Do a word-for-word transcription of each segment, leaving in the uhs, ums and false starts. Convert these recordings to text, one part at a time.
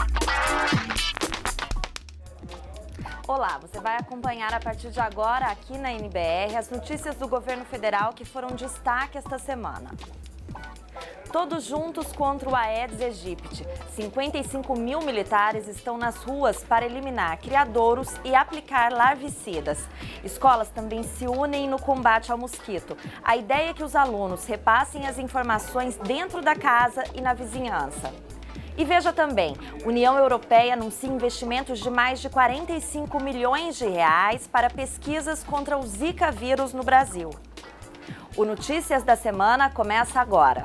Olá, você vai acompanhar a partir de agora aqui na N B R as notícias do governo federal que foram destaque esta semana. Todos juntos contra o Aedes aegypti. cinquenta e cinco mil militares estão nas ruas para eliminar criadouros e aplicar larvicidas. Escolas também se unem no combate ao mosquito. A ideia é que os alunos repassem as informações dentro da casa e na vizinhança. E veja também, União Europeia anuncia investimentos de mais de quarenta e cinco milhões de reais para pesquisas contra o Zika vírus no Brasil. O Notícias da Semana começa agora.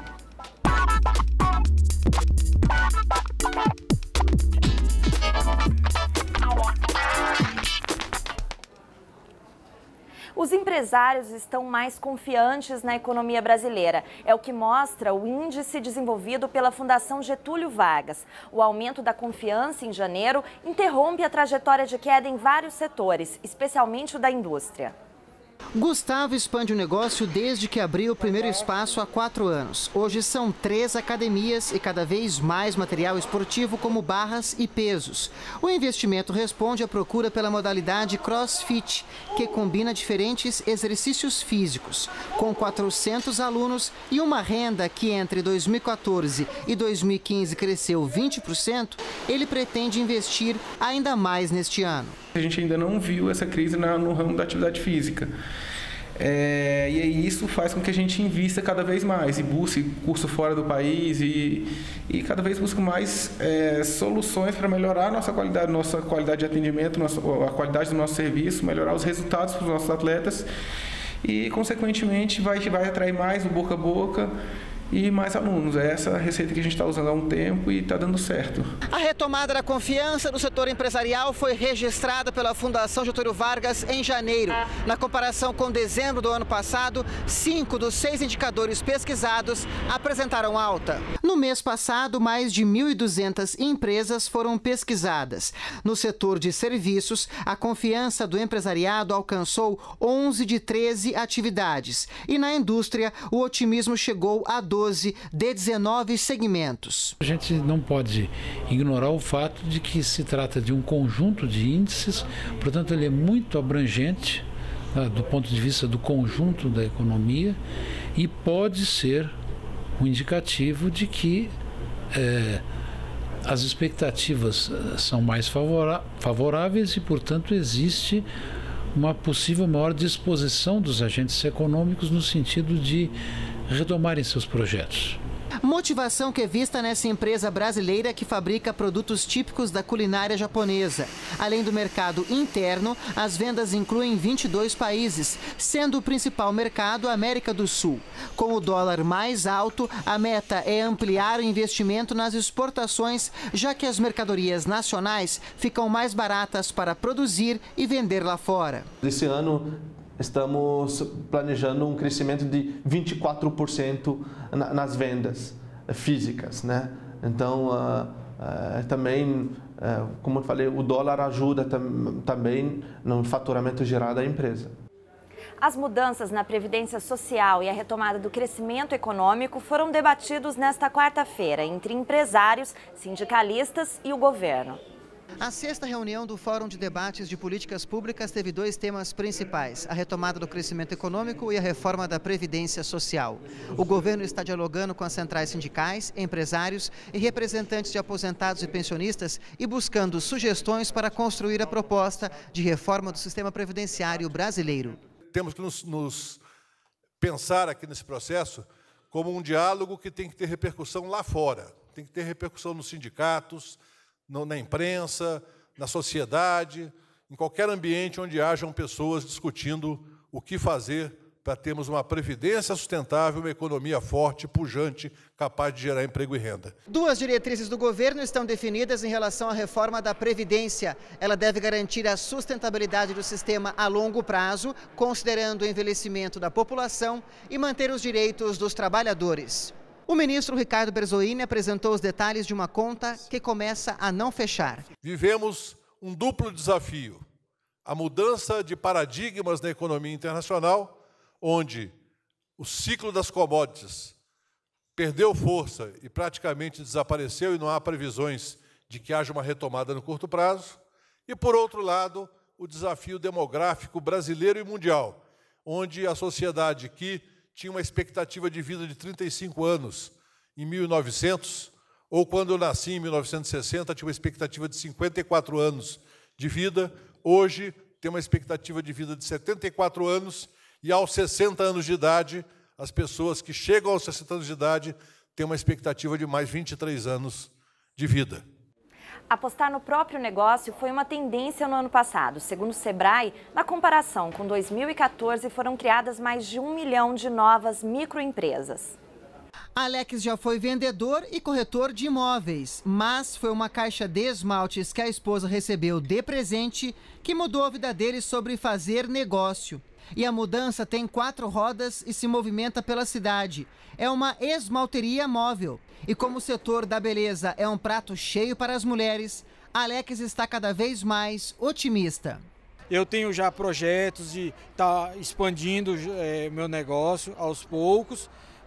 Os empresários estão mais confiantes na economia brasileira. É o que mostra o índice desenvolvido pela Fundação Getúlio Vargas. O aumento da confiança em janeiro interrompe a trajetória de queda em vários setores, especialmente o da indústria. Gustavo expande o negócio desde que abriu o primeiro espaço há quatro anos. Hoje são três academias e cada vez mais material esportivo como barras e pesos. O investimento responde à procura pela modalidade CrossFit, que combina diferentes exercícios físicos. Com quatrocentos alunos e uma renda que entre dois mil e quatorze e dois mil e quinze cresceu vinte por cento, ele pretende investir ainda mais neste ano. A gente ainda não viu essa crise na, no ramo da atividade física. É, e aí isso faz com que a gente invista cada vez mais e busque curso fora do país e, e cada vez busque mais é, soluções para melhorar a nossa qualidade, nossa qualidade de atendimento, nossa, a qualidade do nosso serviço, melhorar os resultados para os nossos atletas e, consequentemente, vai, vai atrair mais o boca a boca e mais alunos. É essa a receita que a gente está usando há um tempo e está dando certo. A retomada da confiança no setor empresarial foi registrada pela Fundação Getúlio Vargas em janeiro. Na comparação com dezembro do ano passado, cinco dos seis indicadores pesquisados apresentaram alta. No mês passado, mais de mil e duzentas empresas foram pesquisadas. No setor de serviços, a confiança do empresariado alcançou onze de treze atividades. E na indústria, o otimismo chegou a doze de dezenove segmentos. A gente não pode ignorar o fato de que se trata de um conjunto de índices, portanto ele é muito abrangente, tá, do ponto de vista do conjunto da economia e pode ser um indicativo de que é, as expectativas são mais favoráveis e, portanto, existe uma possível maior disposição dos agentes econômicos no sentido de retomarem seus projetos. Motivação que é vista nessa empresa brasileira que fabrica produtos típicos da culinária japonesa. Além do mercado interno, as vendas incluem vinte e dois países, sendo o principal mercado a América do Sul. Com o dólar mais alto, a meta é ampliar o investimento nas exportações, já que as mercadorias nacionais ficam mais baratas para produzir e vender lá fora. Esse ano estamos planejando um crescimento de vinte e quatro por cento nas vendas físicas, né? Então, uh, uh, também, uh, como eu falei, o dólar ajuda tam também no faturamento geral da empresa. As mudanças na Previdência Social e a retomada do crescimento econômico foram debatidos nesta quarta-feira entre empresários, sindicalistas e o governo. A sexta reunião do Fórum de Debates de Políticas Públicas teve dois temas principais: a retomada do crescimento econômico e a reforma da Previdência Social. O governo está dialogando com as centrais sindicais, empresários e representantes de aposentados e pensionistas e buscando sugestões para construir a proposta de reforma do sistema previdenciário brasileiro. Temos que nos, nos pensar aqui nesse processo como um diálogo que tem que ter repercussão lá fora, tem que ter repercussão nos sindicatos, na imprensa, na sociedade, em qualquer ambiente onde hajam pessoas discutindo o que fazer para termos uma previdência sustentável, uma economia forte, pujante, capaz de gerar emprego e renda. Duas diretrizes do governo estão definidas em relação à reforma da Previdência. Ela deve garantir a sustentabilidade do sistema a longo prazo, considerando o envelhecimento da população e manter os direitos dos trabalhadores. O ministro Ricardo Berzoini apresentou os detalhes de uma conta que começa a não fechar. Vivemos um duplo desafio: a mudança de paradigmas na economia internacional, onde o ciclo das commodities perdeu força e praticamente desapareceu e não há previsões de que haja uma retomada no curto prazo, e, por outro lado, o desafio demográfico brasileiro e mundial, onde a sociedade que tinha uma expectativa de vida de trinta e cinco anos em mil e novecentos, ou quando eu nasci em mil novecentos e sessenta, tinha uma expectativa de cinquenta e quatro anos de vida, hoje tem uma expectativa de vida de setenta e quatro anos, e aos sessenta anos de idade, as pessoas que chegam aos sessenta anos de idade têm uma expectativa de mais vinte e três anos de vida. Apostar no próprio negócio foi uma tendência no ano passado. Segundo o Sebrae, na comparação com dois mil e quatorze, foram criadas mais de um milhão de novas microempresas. Alex já foi vendedor e corretor de imóveis, mas foi uma caixa de esmaltes que a esposa recebeu de presente que mudou a vida dele sobre fazer negócio. E a mudança tem quatro rodas e se movimenta pela cidade. É uma esmalteria móvel. E como o setor da beleza é um prato cheio para as mulheres, Alex está cada vez mais otimista. Eu tenho já projetos de estar expandindo é, meu negócio aos poucos,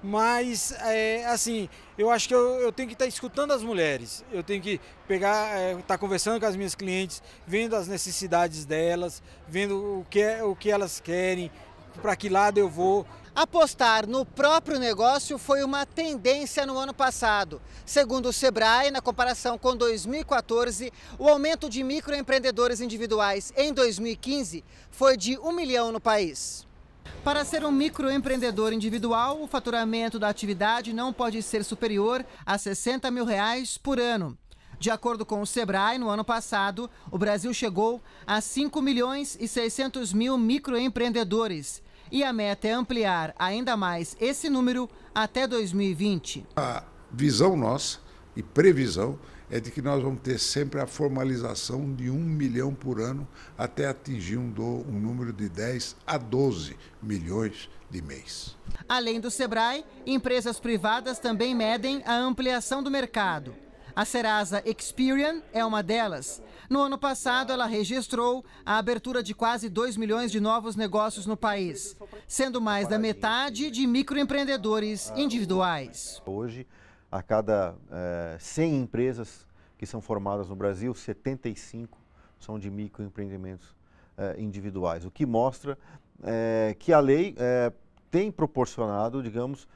mas é, assim, eu acho que eu, eu tenho que estar escutando as mulheres, eu tenho que pegar, é, estar conversando com as minhas clientes, vendo as necessidades delas, vendo o que, é, o que elas querem, para que lado eu vou. Apostar no próprio negócio foi uma tendência no ano passado. Segundo o Sebrae, na comparação com dois mil e quatorze, o aumento de microempreendedores individuais em dois mil e quinze foi de um milhão no país. Para ser um microempreendedor individual, o faturamento da atividade não pode ser superior a sessenta mil reais por ano. De acordo com o Sebrae, no ano passado, o Brasil chegou a cinco milhões e seiscentos mil microempreendedores. E a meta é ampliar ainda mais esse número até dois mil e vinte. A visão nossa e previsão é de que nós vamos ter sempre a formalização de um milhão por ano até atingir um, do, um número de dez a doze milhões de mês. Além do Sebrae, empresas privadas também medem a ampliação do mercado. A Serasa Experian é uma delas. No ano passado, ela registrou a abertura de quase dois milhões de novos negócios no país, sendo mais da metade de microempreendedores individuais. Hoje, a cada é, cem empresas que são formadas no Brasil, setenta e cinco são de microempreendimentos é, individuais, o que mostra é, que a lei é, tem proporcionado, digamos,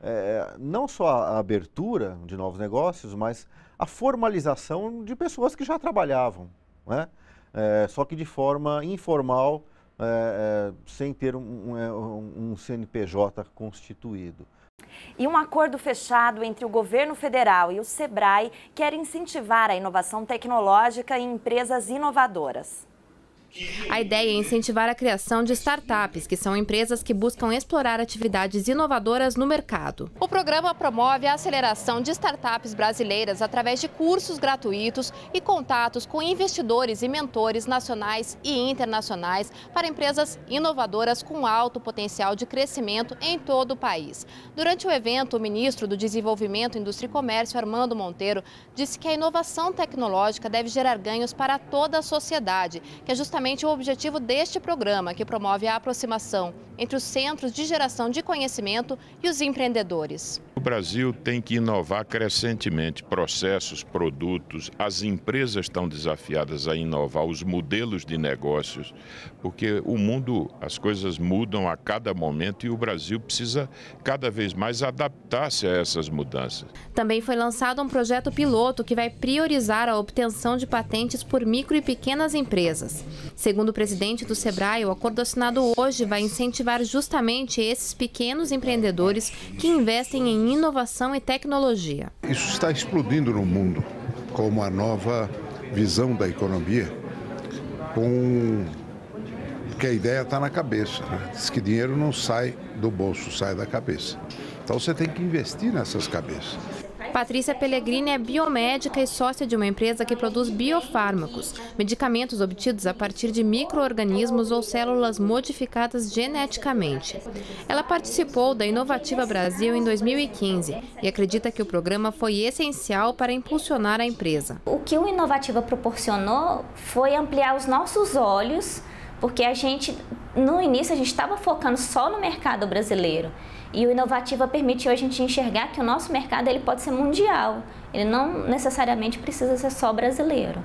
é, não só a abertura de novos negócios, mas a formalização de pessoas que já trabalhavam, né? É, só que de forma informal, é, é, sem ter um, um, um C N P J constituído. E um acordo fechado entre o governo federal e o Sebrae quer incentivar a inovação tecnológica em empresas inovadoras. A ideia é incentivar a criação de startups, que são empresas que buscam explorar atividades inovadoras no mercado. O programa promove a aceleração de startups brasileiras através de cursos gratuitos e contatos com investidores e mentores nacionais e internacionais para empresas inovadoras com alto potencial de crescimento em todo o país. Durante o evento, o ministro do Desenvolvimento, Indústria e Comércio, Armando Monteiro, disse que a inovação tecnológica deve gerar ganhos para toda a sociedade, que é justamente o objetivo deste programa, que promove a aproximação entre os centros de geração de conhecimento e os empreendedores. O Brasil tem que inovar crescentemente processos, produtos. As empresas estão desafiadas a inovar os modelos de negócios, porque o mundo, as coisas mudam a cada momento e o Brasil precisa cada vez mais adaptar-se a essas mudanças. Também foi lançado um projeto piloto que vai priorizar a obtenção de patentes por micro e pequenas empresas. Segundo o presidente do Sebrae, o acordo assinado hoje vai incentivar justamente esses pequenos empreendedores que investem em inovação e tecnologia. Isso está explodindo no mundo como uma nova visão da economia, com... porque a ideia está na cabeça, né? Diz que dinheiro não sai do bolso, sai da cabeça. Então você tem que investir nessas cabeças. Patrícia Pellegrini é biomédica e sócia de uma empresa que produz biofármacos, medicamentos obtidos a partir de micro-organismos ou células modificadas geneticamente. Ela participou da Inovativa Brasil em dois mil e quinze e acredita que o programa foi essencial para impulsionar a empresa. O que o Inovativa proporcionou foi ampliar os nossos olhos, porque a gente, no início, a gente estava focando só no mercado brasileiro. E o Inovativa permitiu a gente enxergar que o nosso mercado ele pode ser mundial, ele não necessariamente precisa ser só brasileiro.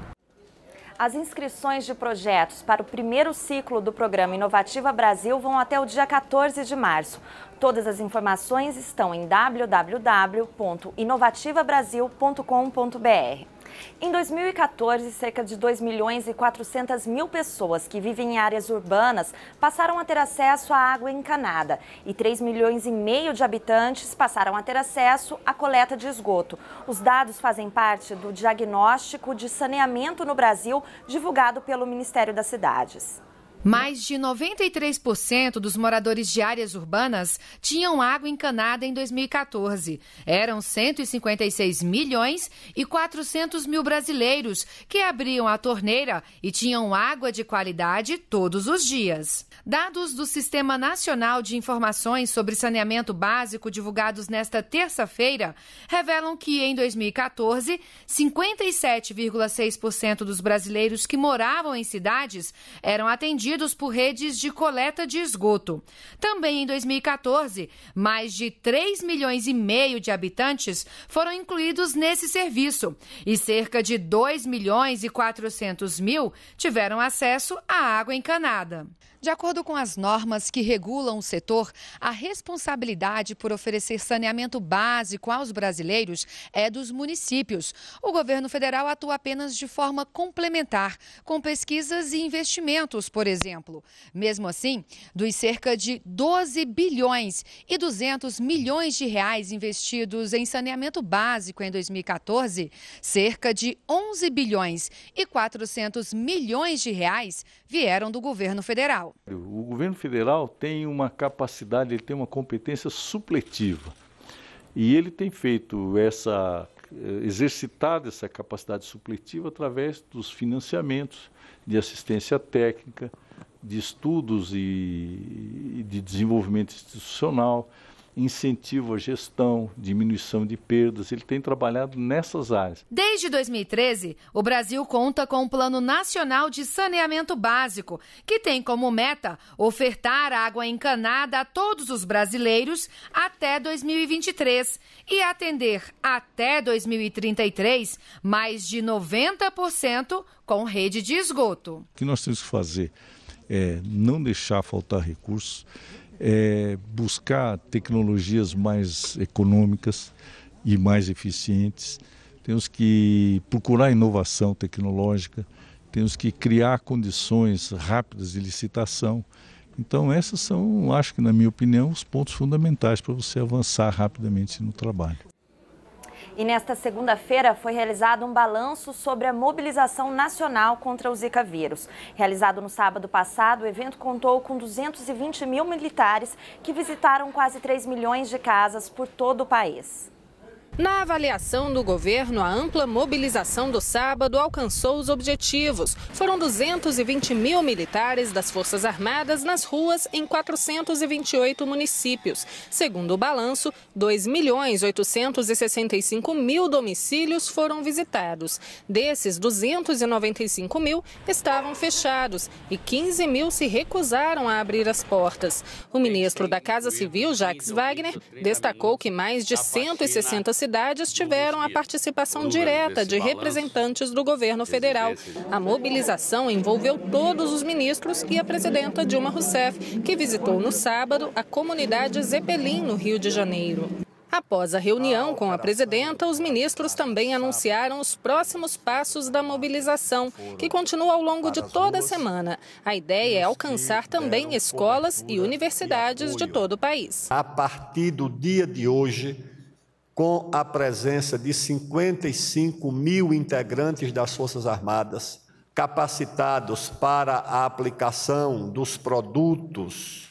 As inscrições de projetos para o primeiro ciclo do programa Inovativa Brasil vão até o dia quatorze de março. Todas as informações estão em w w w ponto inovativa brasil ponto com ponto b r. Em dois mil e quatorze, cerca de dois milhões e quatrocentas mil pessoas que vivem em áreas urbanas passaram a ter acesso à água encanada e três milhões e meio de habitantes passaram a ter acesso à coleta de esgoto. Os dados fazem parte do diagnóstico de saneamento no Brasil divulgado pelo Ministério das Cidades. Mais de noventa e três por cento dos moradores de áreas urbanas tinham água encanada em dois mil e quatorze. Eram cento e cinquenta e seis milhões e quatrocentos mil brasileiros que abriam a torneira e tinham água de qualidade todos os dias. Dados do Sistema Nacional de Informações sobre Saneamento Básico divulgados nesta terça-feira revelam que em dois mil e quatorze, cinquenta e sete vírgula seis por cento dos brasileiros que moravam em cidades eram atendidos por redes de coleta de esgoto. Também em dois mil e quatorze, mais de três milhões e meio de habitantes foram incluídos nesse serviço e cerca de dois milhões e quatrocentos mil tiveram acesso à água encanada. De acordo com as normas que regulam o setor, a responsabilidade por oferecer saneamento básico aos brasileiros é dos municípios. O governo federal atua apenas de forma complementar, com pesquisas e investimentos, por exemplo. Mesmo assim, dos cerca de doze bilhões e duzentos milhões de reais investidos em saneamento básico em dois mil e quatorze, cerca de onze bilhões e quatrocentos milhões de reais vieram do governo federal. O governo federal tem uma capacidade, ele tem uma competência supletiva e ele tem feito essa, exercitado essa capacidade supletiva através dos financiamentos de assistência técnica, de estudos e de desenvolvimento institucional, incentivo à gestão, diminuição de perdas, ele tem trabalhado nessas áreas. Desde dois mil e treze, o Brasil conta com o Plano Nacional de Saneamento Básico, que tem como meta ofertar água encanada a todos os brasileiros até dois mil e vinte e três e atender até dois mil e trinta e três mais de noventa por cento com rede de esgoto. O que nós temos que fazer é não deixar faltar recursos, É buscar tecnologias mais econômicas e mais eficientes. Temos que procurar inovação tecnológica, temos que criar condições rápidas de licitação. Então, essas são, acho que na minha opinião, os pontos fundamentais para você avançar rapidamente no trabalho. E nesta segunda-feira foi realizado um balanço sobre a mobilização nacional contra o Zika vírus. Realizado no sábado passado, o evento contou com duzentos e vinte mil militares que visitaram quase três milhões de casas por todo o país. Na avaliação do governo, a ampla mobilização do sábado alcançou os objetivos. Foram duzentos e vinte mil militares das Forças Armadas nas ruas em quatrocentos e vinte e oito municípios. Segundo o balanço, dois milhões oitocentos e sessenta e cinco mil domicílios foram visitados. Desses, duzentos e noventa e cinco mil estavam fechados e quinze mil se recusaram a abrir as portas. O ministro da Casa Civil, Jacques Wagner, destacou que mais de cento e sessenta cidades tiveram a participação direta de representantes do governo federal. A mobilização envolveu todos os ministros e a presidenta Dilma Rousseff, que visitou no sábado a comunidade Zeppelin, no Rio de Janeiro. Após a reunião com a presidenta, os ministros também anunciaram os próximos passos da mobilização, que continua ao longo de toda a semana. A ideia é alcançar também escolas e universidades de todo o país. A partir do dia de hoje, com a presença de cinquenta e cinco mil integrantes das Forças Armadas, capacitados para a aplicação dos produtos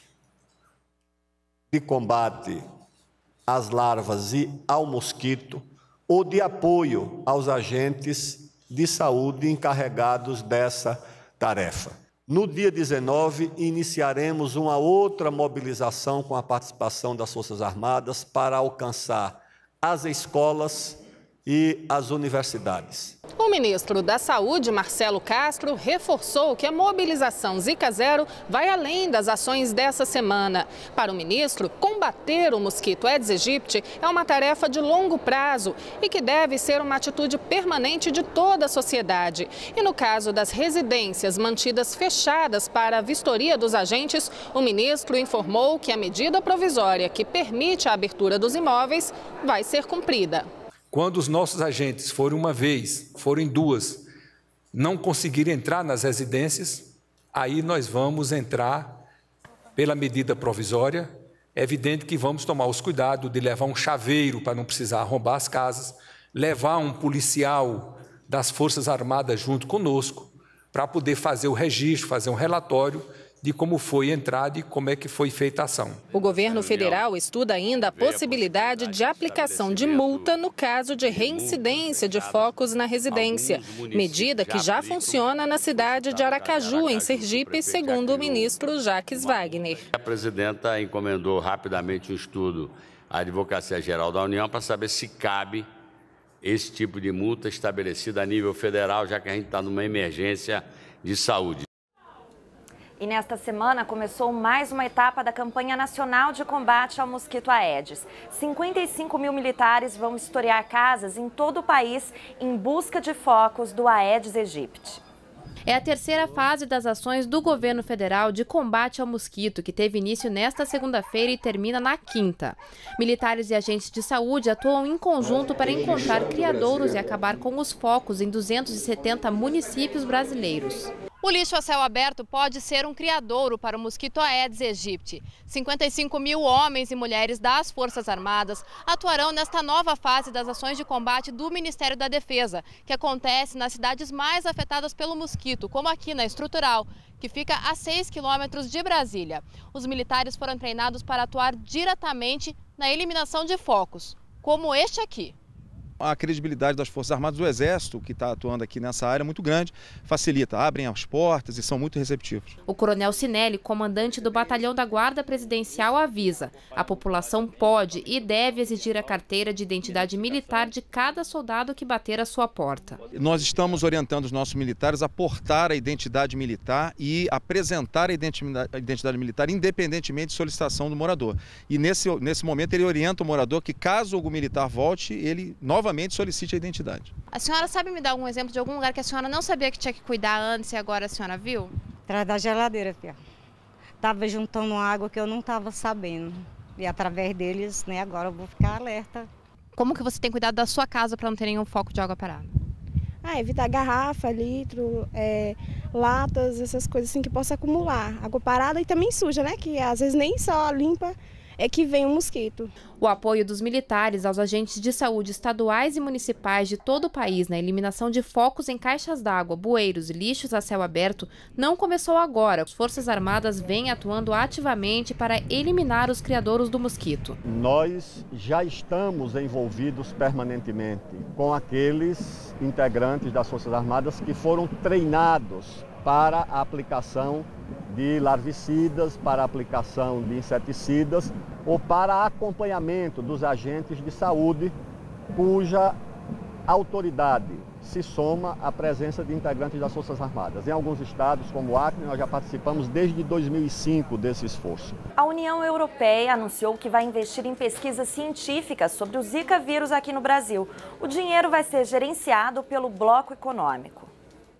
de combate às larvas e ao mosquito, ou de apoio aos agentes de saúde encarregados dessa tarefa. No dia dezenove, iniciaremos uma outra mobilização com a participação das Forças Armadas para alcançar as escolas e as universidades. O ministro da Saúde, Marcelo Castro, reforçou que a mobilização Zika Zero vai além das ações dessa semana. Para o ministro, combater o mosquito Aedes aegypti é uma tarefa de longo prazo e que deve ser uma atitude permanente de toda a sociedade. E no caso das residências mantidas fechadas para a vistoria dos agentes, o ministro informou que a medida provisória que permite a abertura dos imóveis vai ser cumprida. Quando os nossos agentes forem uma vez, forem duas, não conseguirem entrar nas residências, aí nós vamos entrar pela medida provisória. É evidente que vamos tomar os cuidados de levar um chaveiro para não precisar arrombar as casas, levar um policial das Forças Armadas junto conosco, para poder fazer o registro, fazer um relatório de como foi a entrada e como é que foi feita a ação. O governo federal estuda ainda a possibilidade de aplicação de multa no caso de reincidência de focos na residência, medida que já funciona na cidade de Aracaju, em Sergipe, segundo o ministro Jacques Wagner. A presidenta encomendou rapidamente um estudo à Advocacia Geral da União para saber se cabe esse tipo de multa estabelecida a nível federal, já que a gente está numa emergência de saúde. E nesta semana começou mais uma etapa da campanha nacional de combate ao mosquito Aedes. cinquenta e cinco mil militares vão vistoriar casas em todo o país em busca de focos do Aedes aegypti. É a terceira fase das ações do governo federal de combate ao mosquito, que teve início nesta segunda-feira e termina na quinta. Militares e agentes de saúde atuam em conjunto para encontrar criadouros e acabar com os focos em duzentos e setenta municípios brasileiros. O lixo a céu aberto pode ser um criadouro para o mosquito Aedes aegypti. cinquenta e cinco mil homens e mulheres das Forças Armadas atuarão nesta nova fase das ações de combate do Ministério da Defesa, que acontece nas cidades mais afetadas pelo mosquito, como aqui na Estrutural, que fica a seis quilômetros de Brasília. Os militares foram treinados para atuar diretamente na eliminação de focos, como este aqui. A credibilidade das Forças Armadas, do Exército, que está atuando aqui nessa área, é muito grande, facilita, abrem as portas e são muito receptivos. O coronel Sinelli, comandante do Batalhão da Guarda Presidencial, avisa: a população pode e deve exigir a carteira de identidade militar de cada soldado que bater à sua porta. Nós estamos orientando os nossos militares a portar a identidade militar e apresentar a identidade, a identidade militar independentemente de solicitação do morador. E nesse, nesse momento ele orienta o morador que, caso algum militar volte, ele novamente solicite a identidade. A senhora sabe me dar algum exemplo de algum lugar que a senhora não sabia que tinha que cuidar antes e agora a senhora viu? Atrás da geladeira, filha. Tava juntando água que eu não estava sabendo. E através deles, né, agora eu vou ficar alerta. Como que você tem cuidado da sua casa para não ter nenhum foco de água parada? Ah, evitar garrafa, litro, é, latas, essas coisas assim que possa acumular. Água parada e também suja, né? Que às vezes nem só limpa é que vem o mosquito. O apoio dos militares aos agentes de saúde estaduais e municipais de todo o país na eliminação de focos em caixas d'água, bueiros e lixos a céu aberto não começou agora. As Forças Armadas vêm atuando ativamente para eliminar os criadouros do mosquito. Nós já estamos envolvidos permanentemente com aqueles integrantes das Forças Armadas que foram treinados para a aplicação de larvicidas, para a aplicação de inseticidas ou para acompanhamento dos agentes de saúde cuja autoridade se soma à presença de integrantes das Forças Armadas. Em alguns estados, como o Acre, nós já participamos desde dois mil e cinco desse esforço. A União Europeia anunciou que vai investir em pesquisas científicas sobre o Zika vírus aqui no Brasil. O dinheiro vai ser gerenciado pelo Bloco Econômico.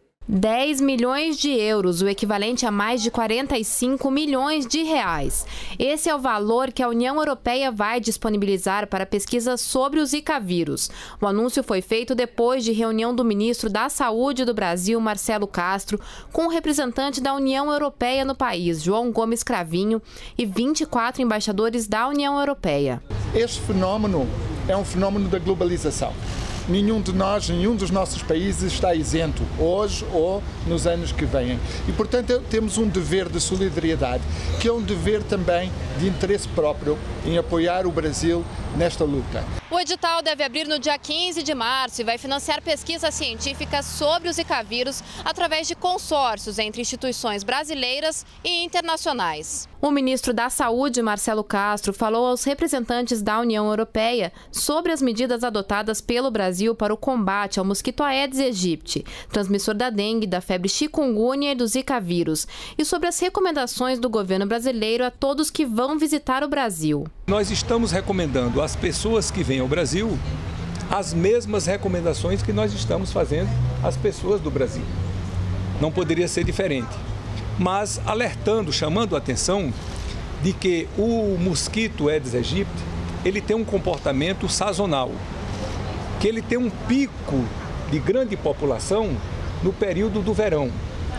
dez milhões de euros, o equivalente a mais de quarenta e cinco milhões de reais. Esse é o valor que a União Europeia vai disponibilizar para pesquisas sobre o Zika vírus. O anúncio foi feito depois de reunião do ministro da Saúde do Brasil, Marcelo Castro, com o representante da União Europeia no país, João Gomes Cravinho, e vinte e quatro embaixadores da União Europeia. Este fenômeno é um fenômeno da globalização. Nenhum de nós, nenhum dos nossos países está isento, hoje ou nos anos que vêm. E, portanto, temos um dever de solidariedade, que é um dever também de interesse próprio em apoiar o Brasil nesta luta. O edital deve abrir no dia quinze de março e vai financiar pesquisas científicas sobre o Zika vírus através de consórcios entre instituições brasileiras e internacionais. O ministro da Saúde, Marcelo Castro, falou aos representantes da União Europeia sobre as medidas adotadas pelo Brasil Brasil para o combate ao mosquito Aedes aegypti, transmissor da dengue, da febre chikungunya e do Zika vírus, e sobre as recomendações do governo brasileiro a todos que vão visitar o Brasil. Nós estamos recomendando às pessoas que vêm ao Brasil as mesmas recomendações que nós estamos fazendo às pessoas do Brasil. Não poderia ser diferente, mas alertando, chamando a atenção de que o mosquito Aedes aegypti, ele tem um comportamento sazonal, que ele tem um pico de grande população no período do verão.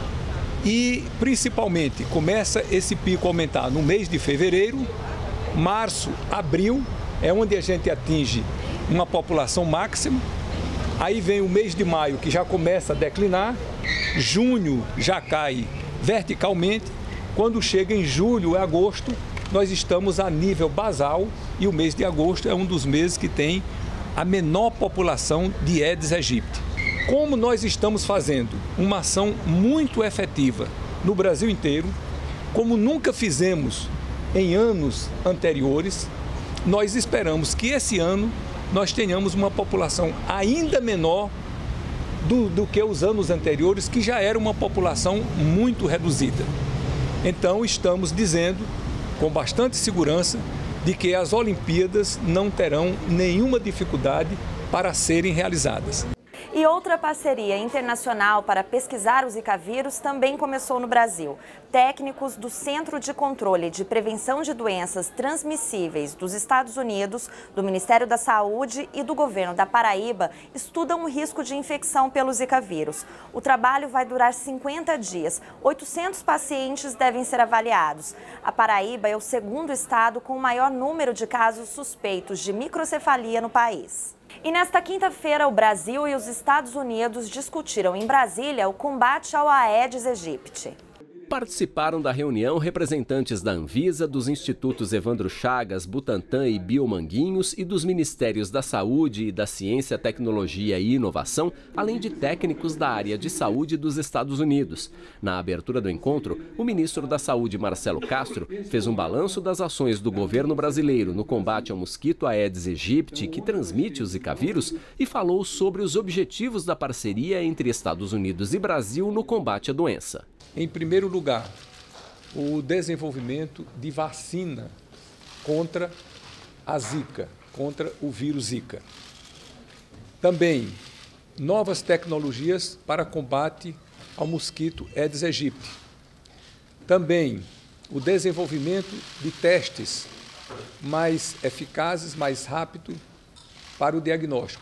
E, principalmente, começa esse pico a aumentar no mês de fevereiro, março, abril, é onde a gente atinge uma população máxima. Aí vem o mês de maio, que já começa a declinar, junho já cai verticalmente, quando chega em julho e agosto, nós estamos a nível basal e o mês de agosto é um dos meses que tem a menor população de Aedes aegypti. Como nós estamos fazendo uma ação muito efetiva no Brasil inteiro, como nunca fizemos em anos anteriores, nós esperamos que esse ano nós tenhamos uma população ainda menor do, do que os anos anteriores, que já era uma população muito reduzida. Então, estamos dizendo, com bastante segurança, de que as Olimpíadas não terão nenhuma dificuldade para serem realizadas. E outra parceria internacional para pesquisar o Zika vírus também começou no Brasil. Técnicos do Centro de Controle de Prevenção de Doenças Transmissíveis dos Estados Unidos, do Ministério da Saúde e do governo da Paraíba estudam o risco de infecção pelo Zika vírus. O trabalho vai durar cinquenta dias. oitocentos pacientes devem ser avaliados. A Paraíba é o segundo estado com o maior número de casos suspeitos de microcefalia no país. E nesta quinta-feira, o Brasil e os Estados Unidos discutiram em Brasília o combate ao Aedes aegypti. Participaram da reunião representantes da Anvisa, dos Institutos Evandro Chagas, Butantan e Biomanguinhos e dos Ministérios da Saúde e da Ciência, Tecnologia e Inovação, além de técnicos da área de saúde dos Estados Unidos. Na abertura do encontro, o ministro da Saúde, Marcelo Castro, fez um balanço das ações do governo brasileiro no combate ao mosquito Aedes aegypti, que transmite o Zika vírus, e falou sobre os objetivos da parceria entre Estados Unidos e Brasil no combate à doença. Em primeiro lugar, o desenvolvimento de vacina contra a Zika, contra o vírus Zika. Também, novas tecnologias para combate ao mosquito Aedes aegypti. Também, o desenvolvimento de testes mais eficazes, mais rápidos para o diagnóstico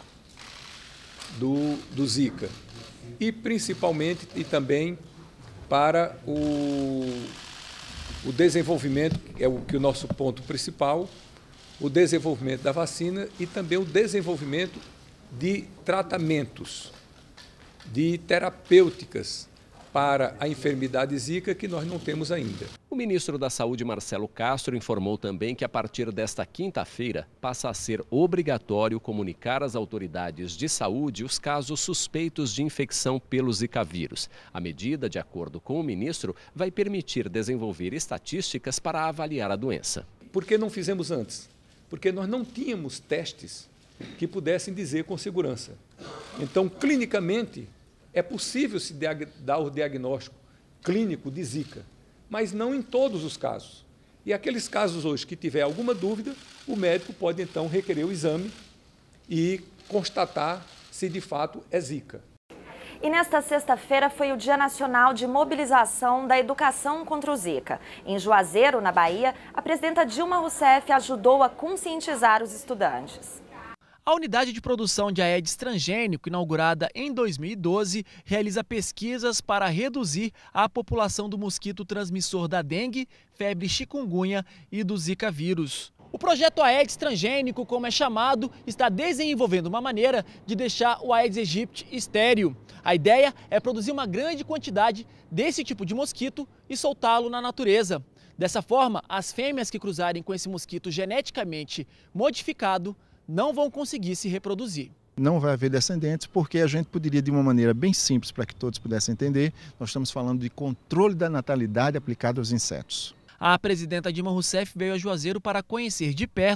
do, do Zika. E, principalmente, e também para o, o desenvolvimento, que é o, que é o nosso ponto principal, o desenvolvimento da vacina e também o desenvolvimento de tratamentos, de terapêuticas para a enfermidade Zika, que nós não temos ainda. O ministro da Saúde, Marcelo Castro, informou também que a partir desta quinta-feira passa a ser obrigatório comunicar às autoridades de saúde os casos suspeitos de infecção pelo Zika vírus. A medida, de acordo com o ministro, vai permitir desenvolver estatísticas para avaliar a doença. Por que não fizemos antes? Porque nós não tínhamos testes que pudessem dizer com segurança. Então, clinicamente, é possível se dar o diagnóstico clínico de Zika, mas não em todos os casos. E aqueles casos hoje que tiver alguma dúvida, o médico pode então requerer o exame e constatar se de fato é Zika. E nesta sexta-feira foi o Dia Nacional de Mobilização da Educação contra o Zika. Em Juazeiro, na Bahia, a presidenta Dilma Rousseff ajudou a conscientizar os estudantes. A unidade de produção de Aedes transgênico, inaugurada em dois mil e doze, realiza pesquisas para reduzir a população do mosquito transmissor da dengue, febre chikungunya e do Zika vírus. O projeto Aedes transgênico, como é chamado, está desenvolvendo uma maneira de deixar o Aedes aegypti estéril. A ideia é produzir uma grande quantidade desse tipo de mosquito e soltá-lo na natureza. Dessa forma, as fêmeas que cruzarem com esse mosquito geneticamente modificado não vão conseguir se reproduzir. Não vai haver descendentes porque a gente poderia, de uma maneira bem simples para que todos pudessem entender, nós estamos falando de controle da natalidade aplicado aos insetos. A presidenta Dilma Rousseff veio a Juazeiro para conhecer de perto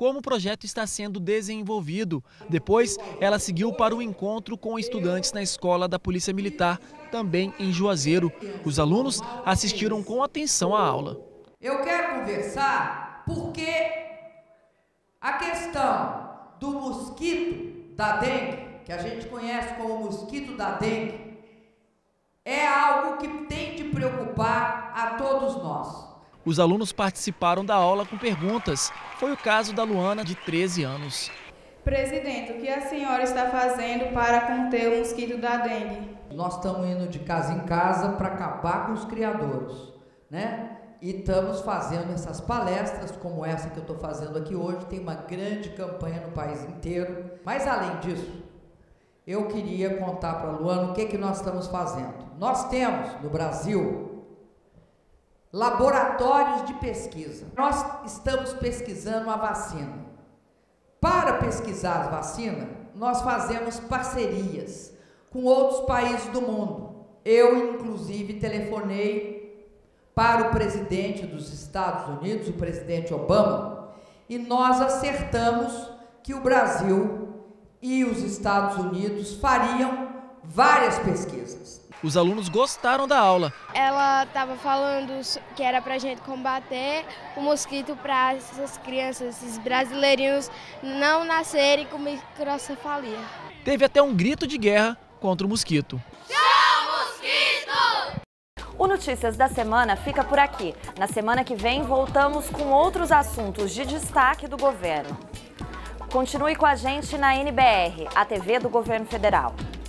como o projeto está sendo desenvolvido. Depois, ela seguiu para o encontro com estudantes na escola da Polícia Militar, também em Juazeiro. Os alunos assistiram com atenção à aula. Eu quero conversar porque a questão do mosquito da dengue, que a gente conhece como mosquito da dengue, é algo que tem de preocupar a todos nós. Os alunos participaram da aula com perguntas. Foi o caso da Luana, de treze anos. Presidente, o que a senhora está fazendo para conter o mosquito da dengue? Nós estamos indo de casa em casa para acabar com os criadouros, né? E estamos fazendo essas palestras, como essa que eu estou fazendo aqui hoje. Tem uma grande campanha no país inteiro. Mas, além disso, eu queria contar para a Luana o que, que nós estamos fazendo. Nós temos, no Brasil, laboratórios de pesquisa. Nós estamos pesquisando a vacina. Para pesquisar a vacina, nós fazemos parcerias com outros países do mundo. Eu, inclusive, telefonei para o presidente dos Estados Unidos, o presidente Obama, e nós acertamos que o Brasil e os Estados Unidos fariam várias pesquisas. Os alunos gostaram da aula. Ela estava falando que era para a gente combater o mosquito para essas crianças, esses brasileirinhos, não nascerem com microcefalia. Teve até um grito de guerra contra o mosquito. Tchau, mosquito! O Notícias da Semana fica por aqui. Na semana que vem, voltamos com outros assuntos de destaque do governo. Continue com a gente na N B R, a T V do Governo Federal.